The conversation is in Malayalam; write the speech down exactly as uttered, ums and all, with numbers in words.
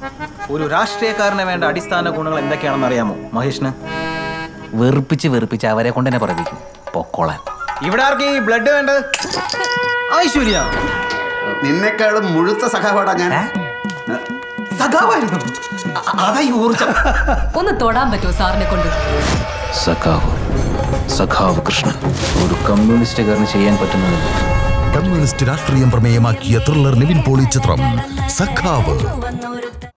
ഒരു രാഷ്ട്രീയക്കാരന് വേണ്ട അടിസ്ഥാന ഗുണങ്ങൾ എന്തൊക്കെയാണെന്ന് അറിയാമോ മഹേഷിന്? വെറുപ്പിച്ച് വെറുപ്പിച്ച് അവരെ കൊണ്ട് തന്നെ പറയിപ്പിക്കും പൊക്കോളാൻ. ഇവിടെ ആർക്കും ഈ ബ്ലഡ് വേണ്ടത്? ഐശ്വര്യ നിന്നെക്കാളും മുഴുത്ത സഖാവാടാ ഞാൻ. സഖാവായിരുന്നു. അതായി ഊർജം. ഒന്ന് തൊടാൻ പറ്റുമോ സാറിനെ കൊണ്ട്? സഖാവ് സഖാവ് കൃഷ്ണൻ ഒരു കമ്മ്യൂണിസ്റ്റുകാരന് ചെയ്യാൻ പറ്റുന്നത്. കമ്മ്യൂണിസ്റ്റ് രാഷ്ട്രീയം പ്രമേയമാക്കിയ ത്രില്ലർ നിവിൻ പോളി ചിത്രം സഖാവ്